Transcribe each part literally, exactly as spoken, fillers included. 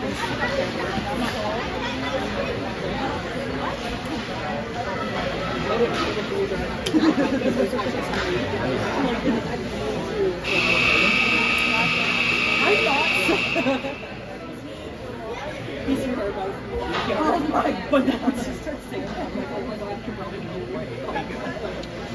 I thought so. He's here about it. Oh my goodness. She starts saying that. I'm like, oh my god, you're probably going to be right. Oh my god.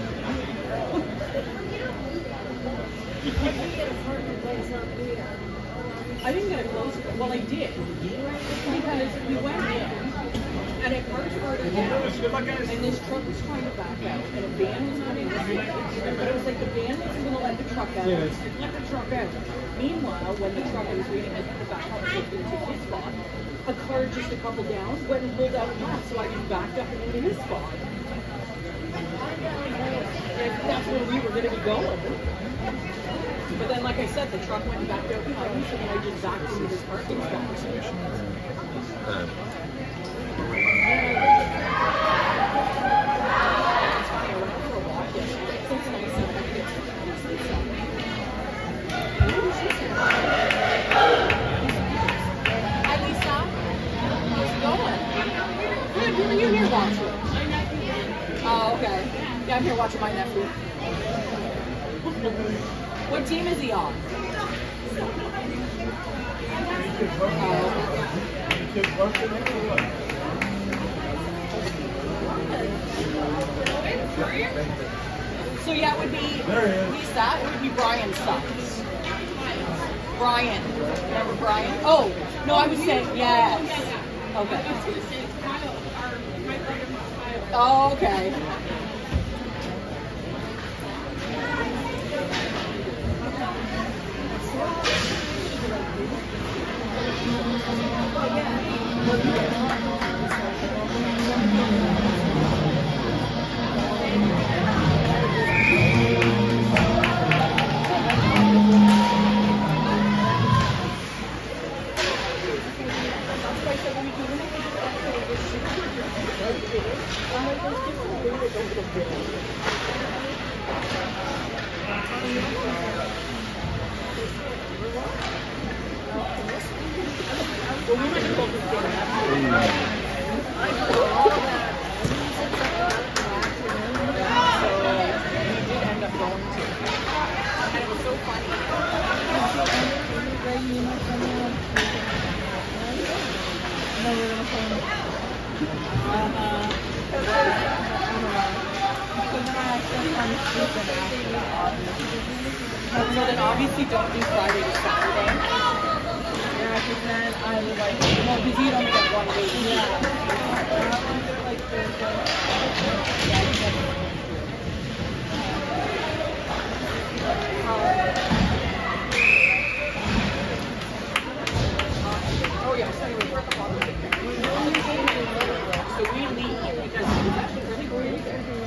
I didn't get a close. Well, I did. Because we went in, and it parked further down, and this truck was trying to back out, and a van was coming this way. But it was like the van wasn't going to let the truck out. Let the truck out. Meanwhile, when the truck, I was waiting at the back up so into his spot, a car just a couple down went and pulled out left, so I just backed up and into his spot. And that's where we were going to be going. But then, like I said, the truck went and backed out behind me, so then I just backed into this parking spot. Um. Hi, Lisa. How's it going? Good. Who are you here watching? Oh, okay. Yeah, I'm here watching my nephew. What team is he on? So yeah, it would be Lisa. It would be Brian's sons. Brian. Remember Brian? Oh, no, I was saying yes. Okay. Oh, okay. So then obviously don't do Friday to Saturday. Yeah, because then I would like, well, because you don't get one week. Yeah. Like Thursday. Oh yeah, so anyway, we're at the bottom. So we leave because it's actually really great.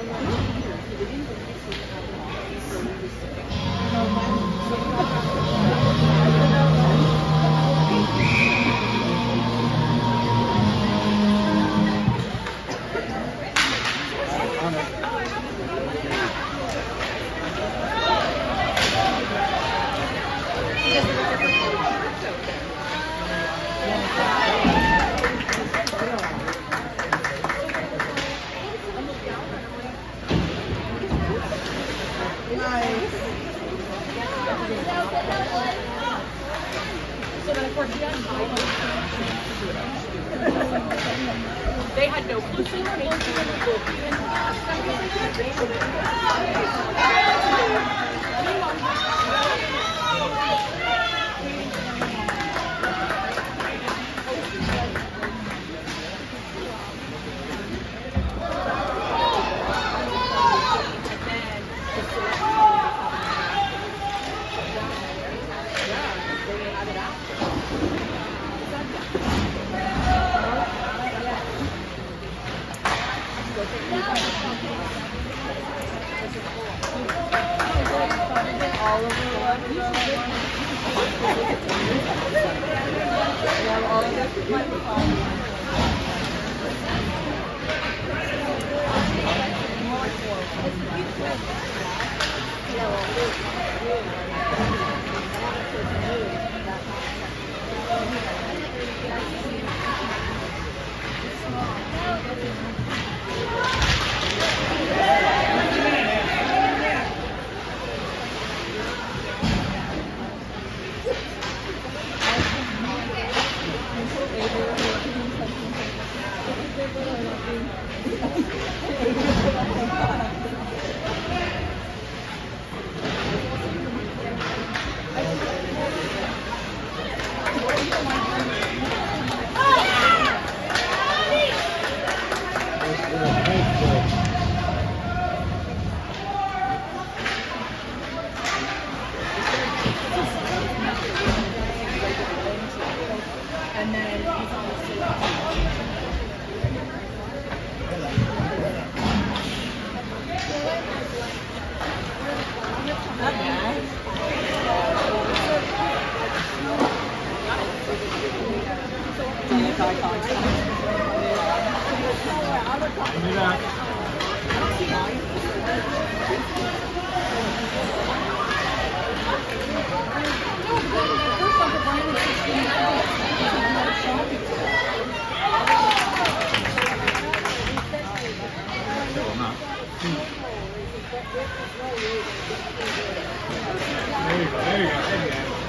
So then, of course, we had they had no clue. All of the And then he's on the street. Not bad. There you go, there you go, there you go.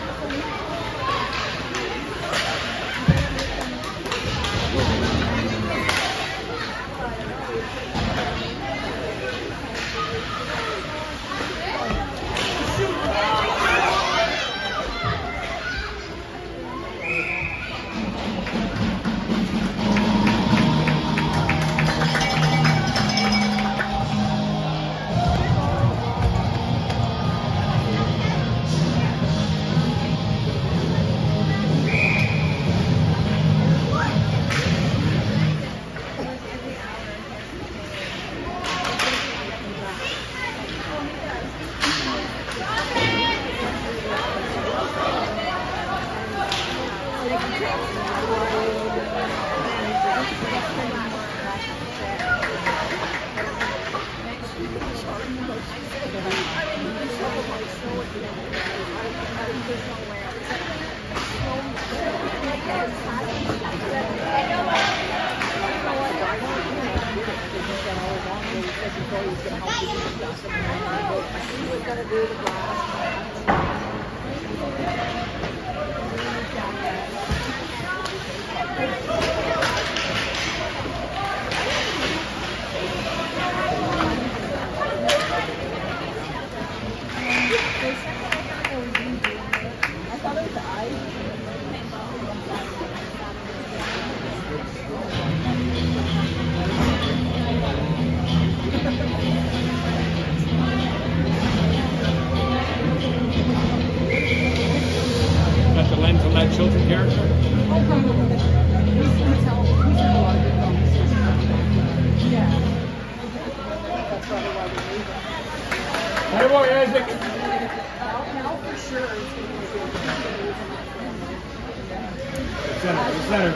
Got the lens on that children character? Oh, probably. He's going to tell, he's had a lot of good conversations. Yeah. That's probably why we leave it. Hey boy, Isaac! Now for sure it's going to be good. The center, the center.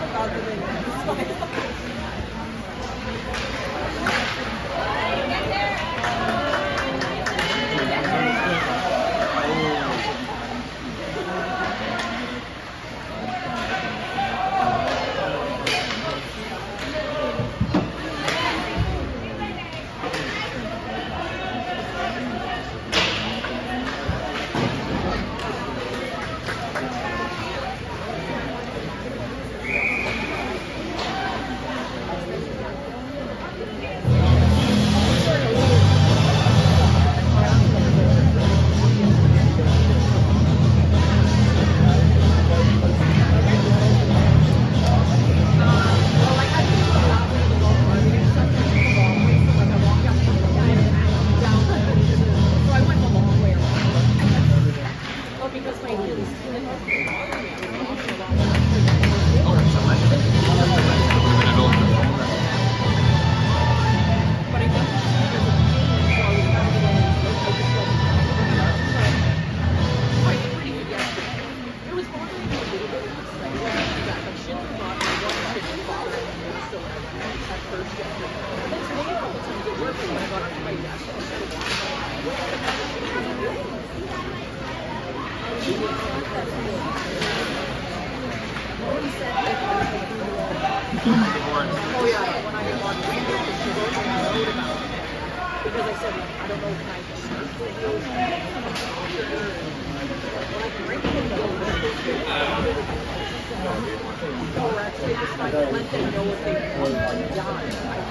Oh yeah, when I got on the because she wrote me a note about it. Because I said, I don't know if I can start videos and when I can write them, Or actually just like let them know if they want to die.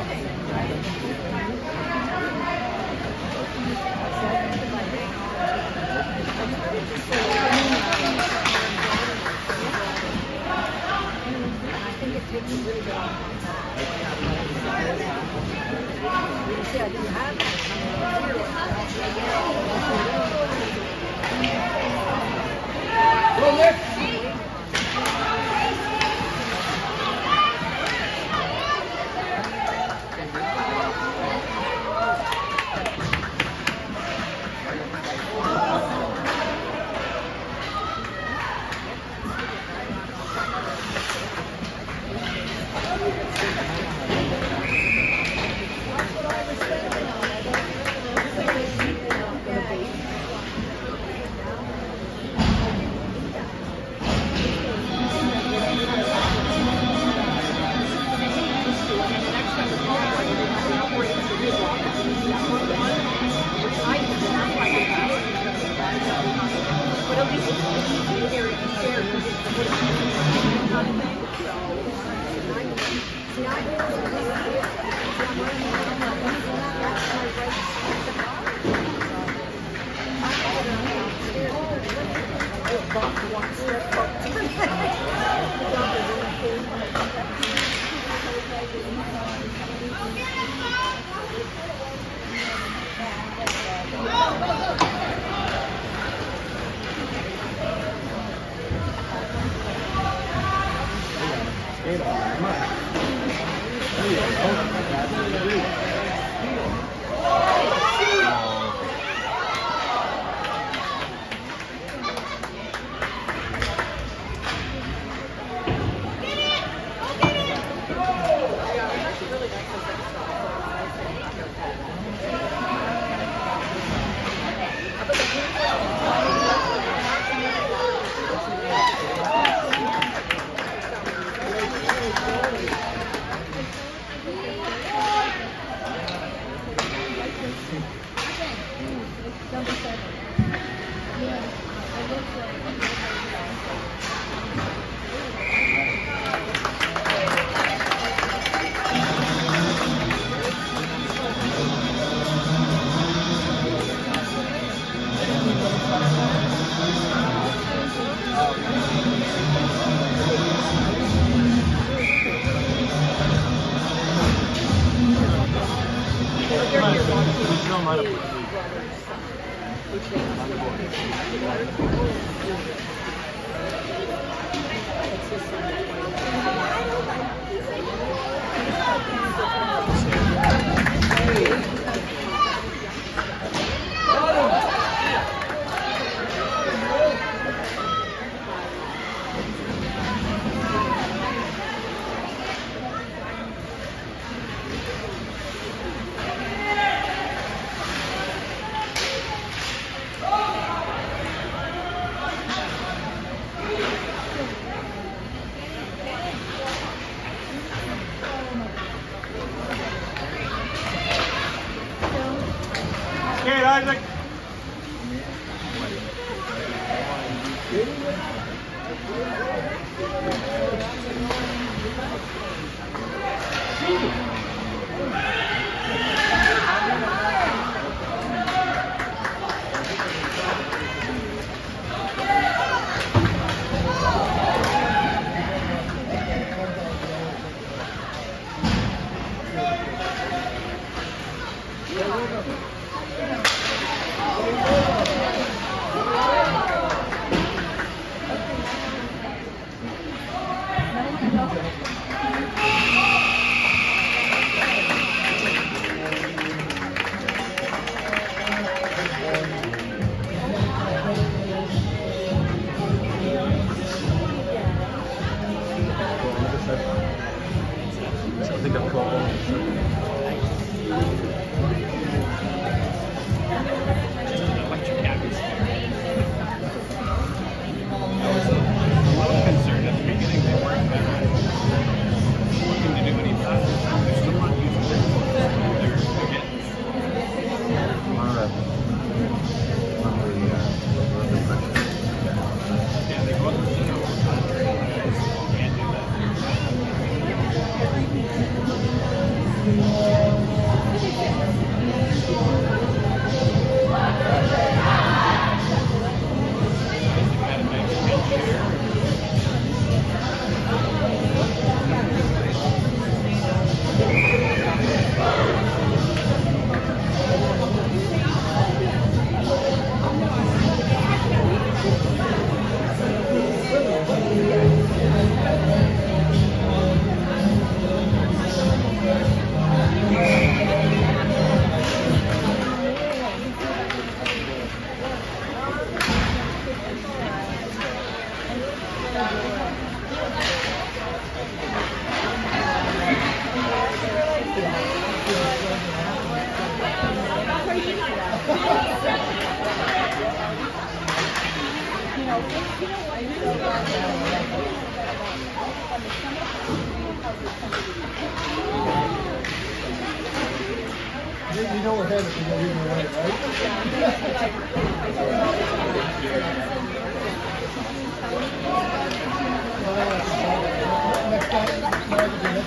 I think it takes a really good time. Yeah, do you have Go there. Isaac. Yeah, they go up the You know what that is, you know, either way, right? Next time, next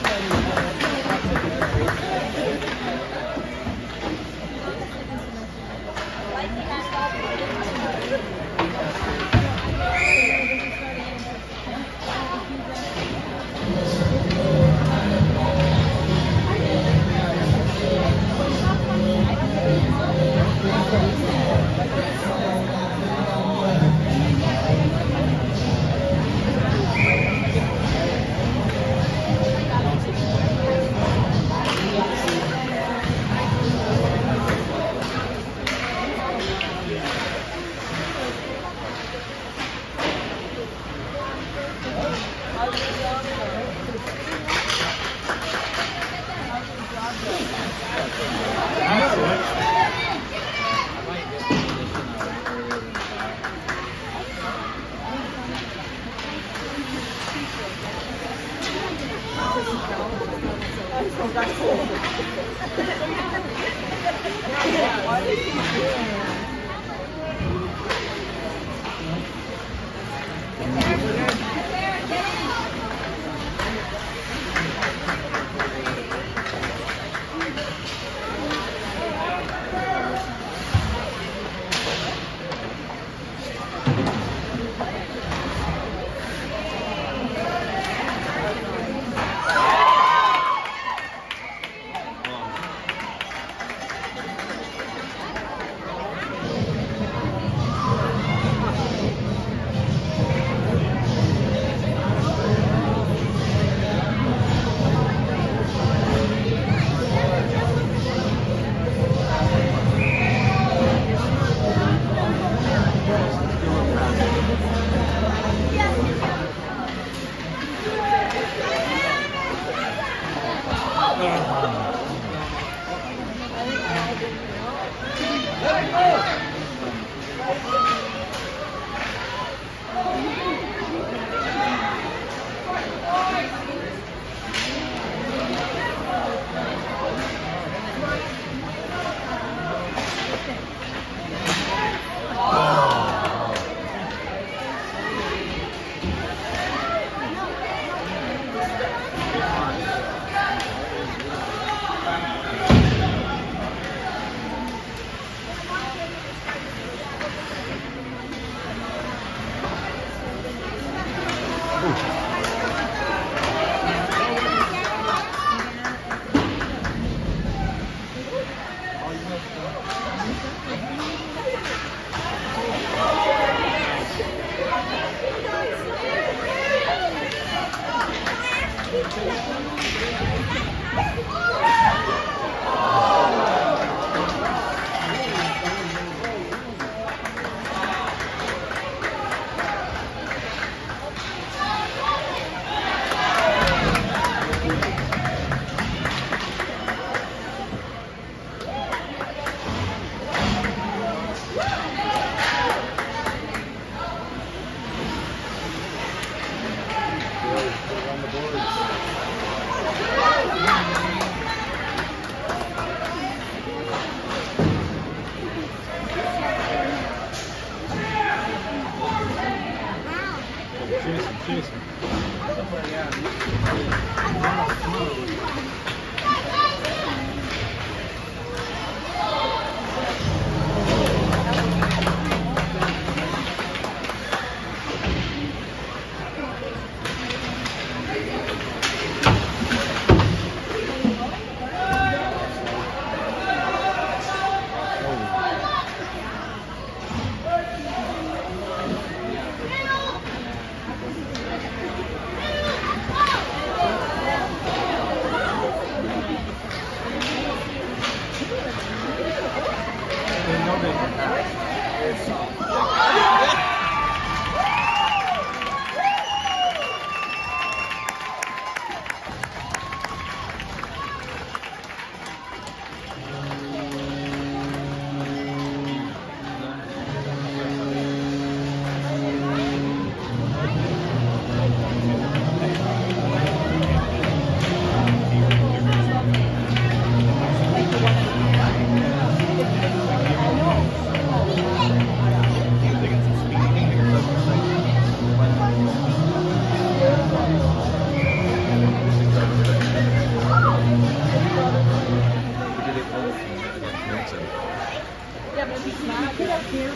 That's it. Yeah, but he's not good up here.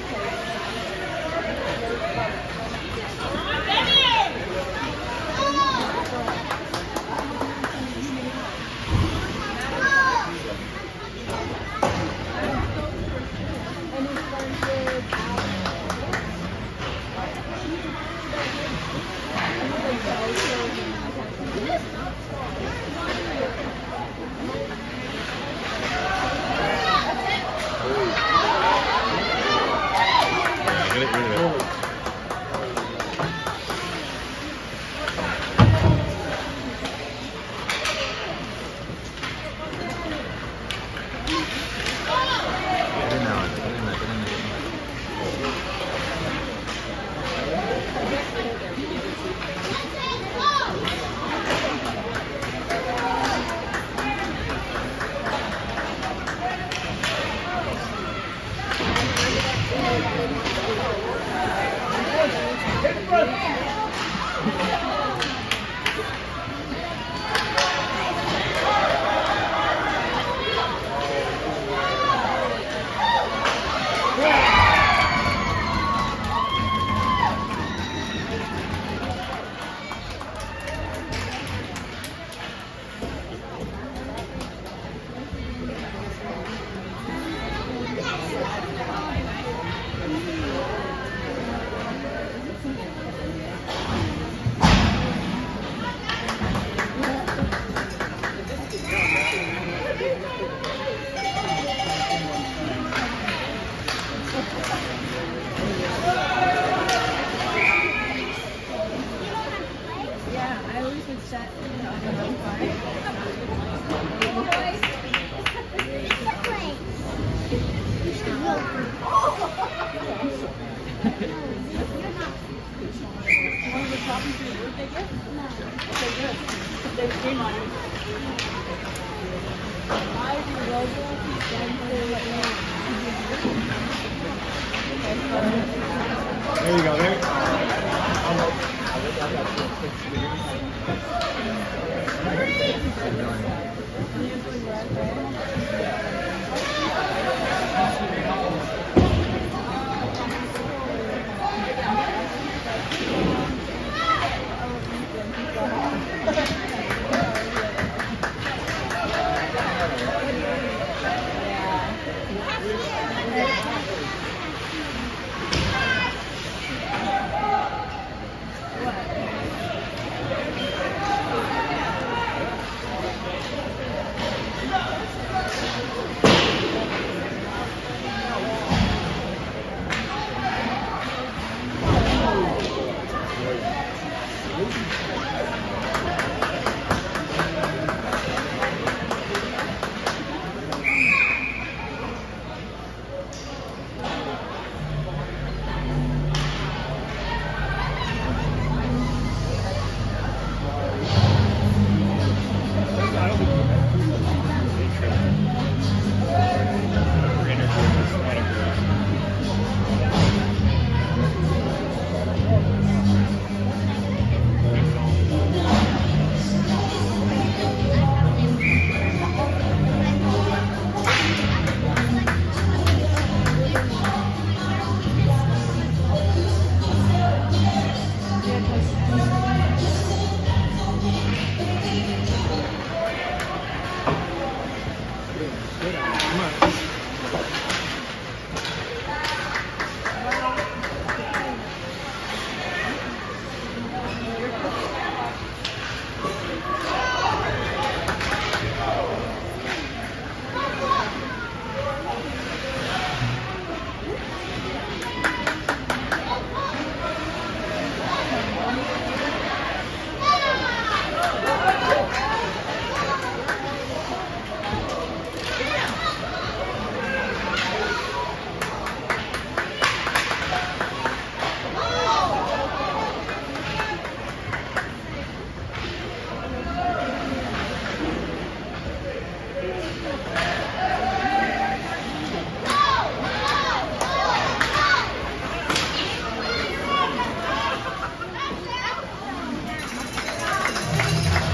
There you go, there.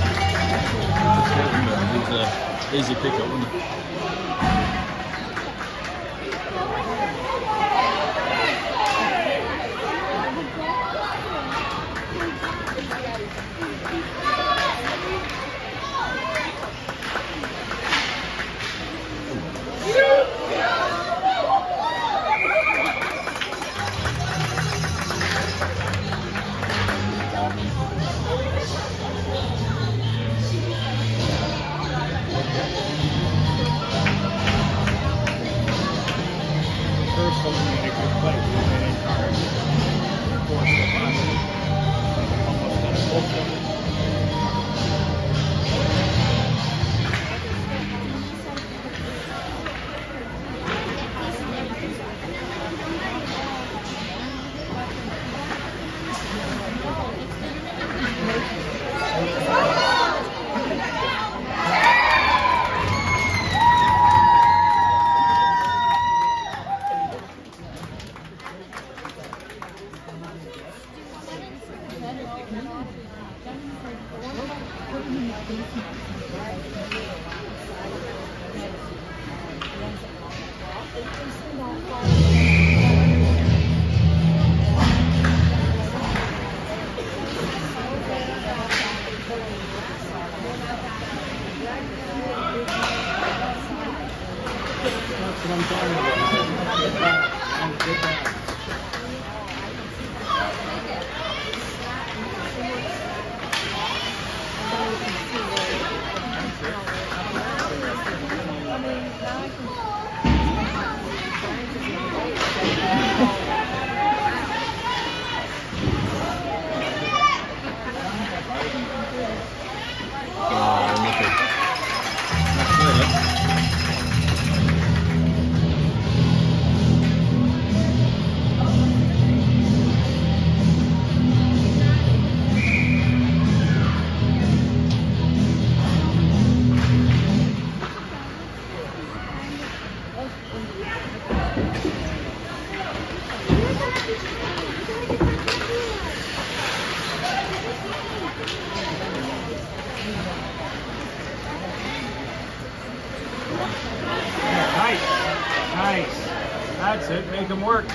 Easy pickup, wasn't it? That's it, make them work.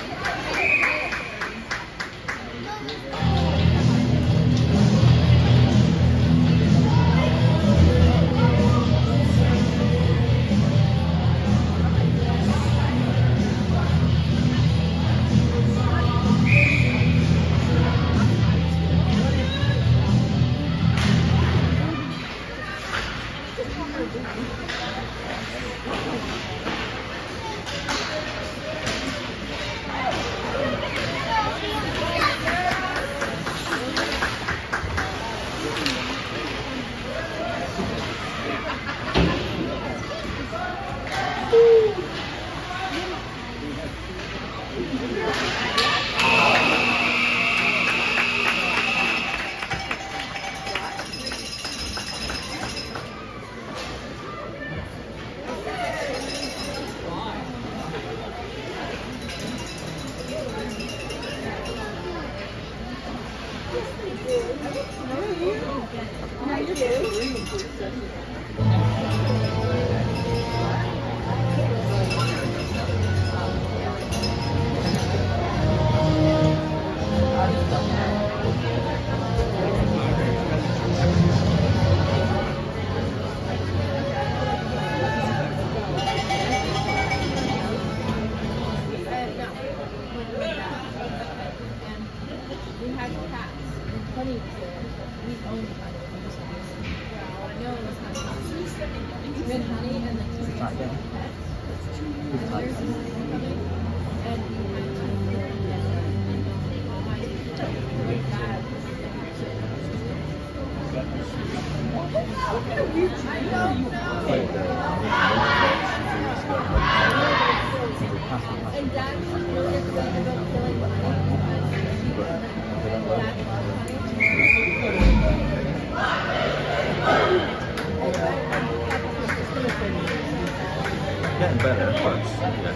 Getting better, but yeah.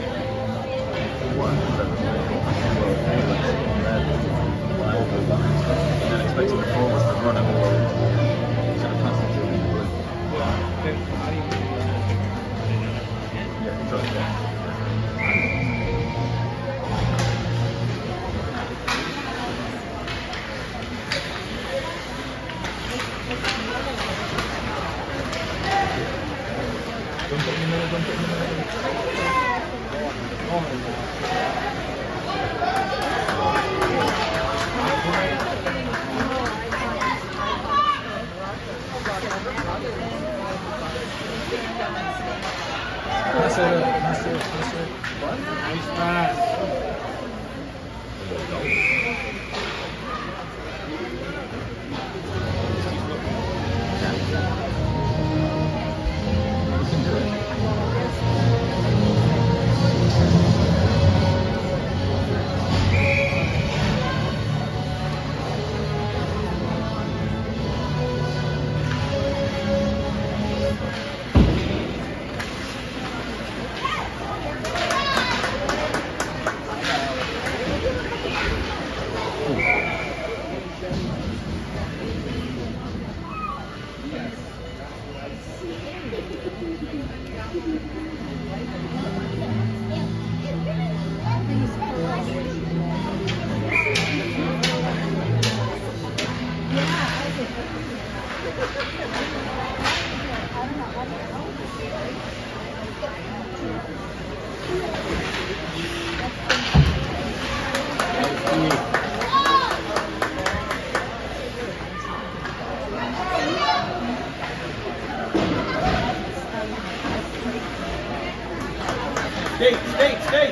One, and then expecting the forwards to run at all. Instead of passing to the blue. Yeah, exactly. Don't put in the middle, don't put in the middle. Oh my God. That's it, that's it, that's it. Nice pass. Skate, skate, skate!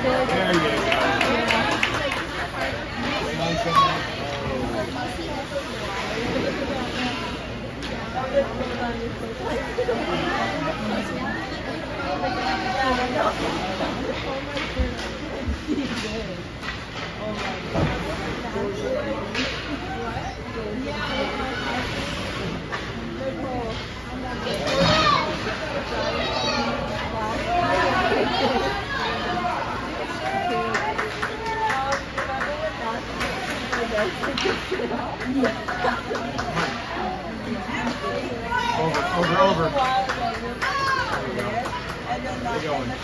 There you go. Over, over, over. Where you going?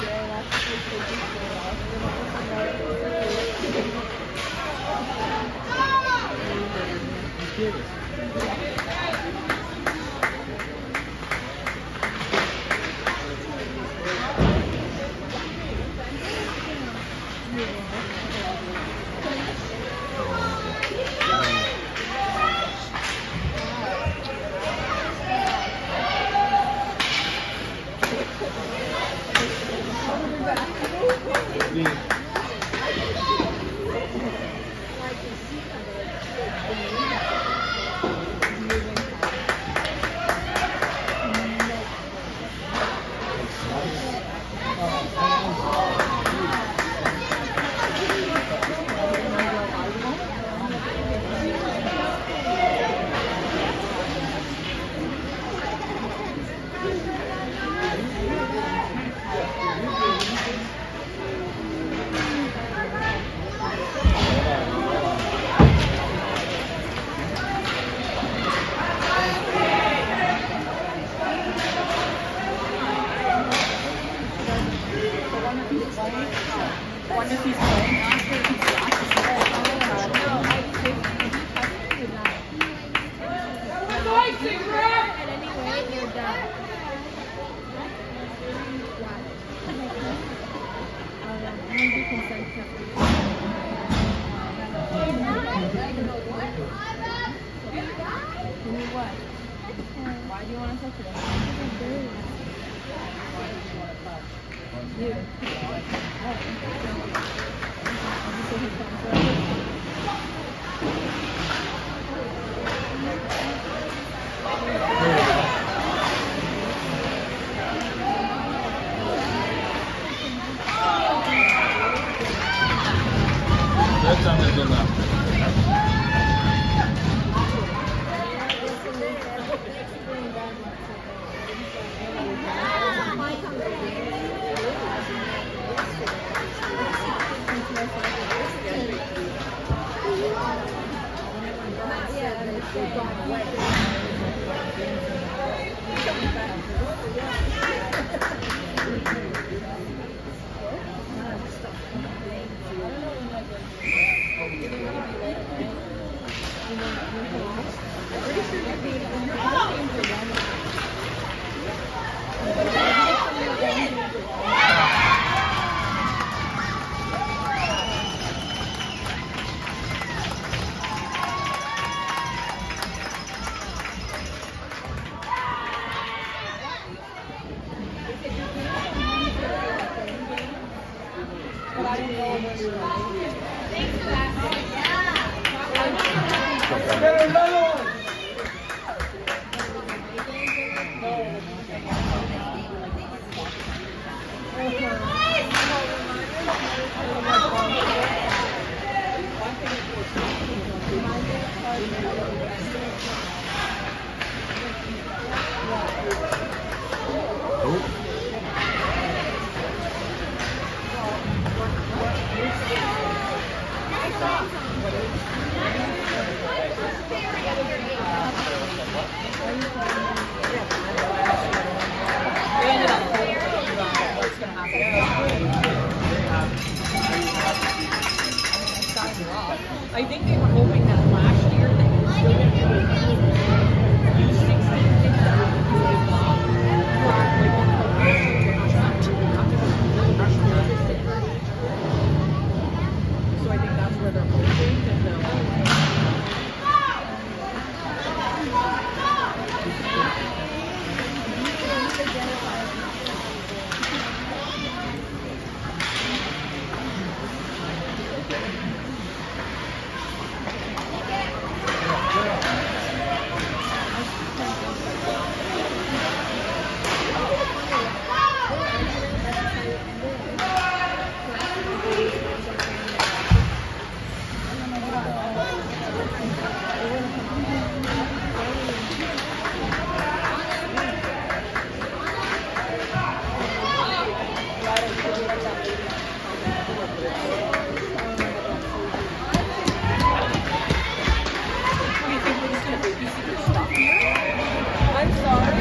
Wonder if he's playing after he's Why do you want to touch it? You. That's on the left. I think they were hoping that last year that he was still going to be able to U sixteen things that were really long for like one of the so I think that's where they're hoping that they'll What do you think we're just gonna babysit your stuff here? I'm sorry.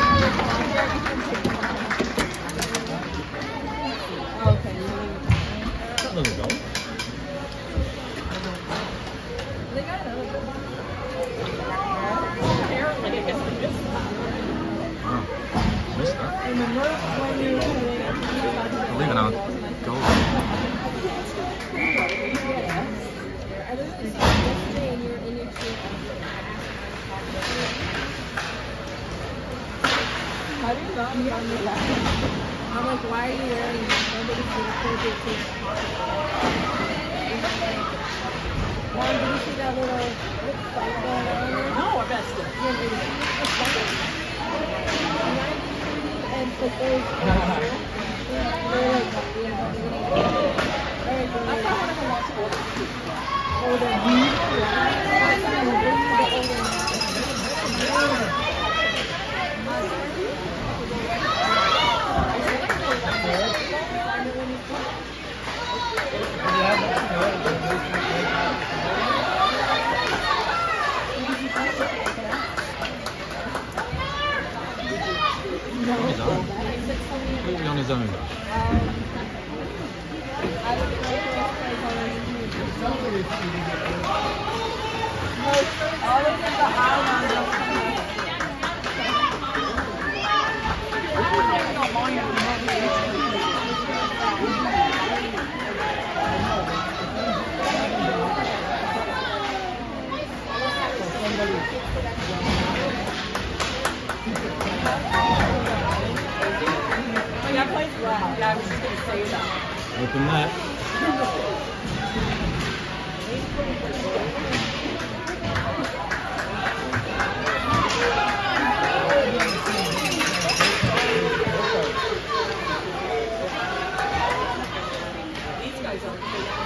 Okay. That little goal. They got another one. Apparently, I guess they missed that. Wow. Missed that. Remember when you were We're leaving out goal. I was in yesterday and you were in your tree. How do you not be on the left? I'm like, why are you wearing this? Nobody's gonna hold your tree. Mom, did you see that little fight going on there? No, I missed it. Yeah, did you see the fight? And so there's yeah, they're like, yeah, alright, That's not one of the most older kids. older. On his own. Completely on his own. That plays well. Yeah, I was just going to say that. Open that. These guys are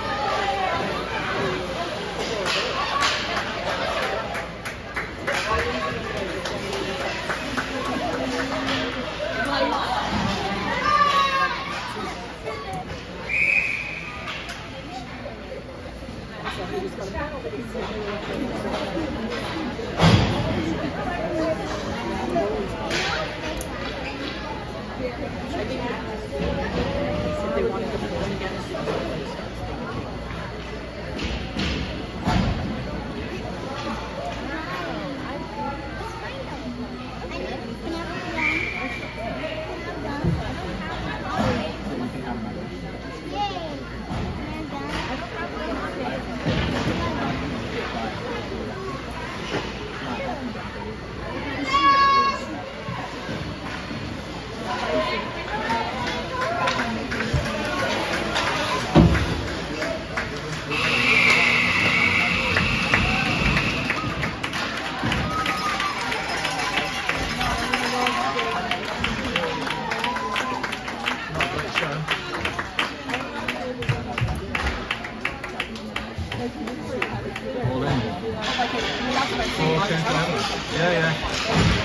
All in. Oh, okay. Yeah, yeah.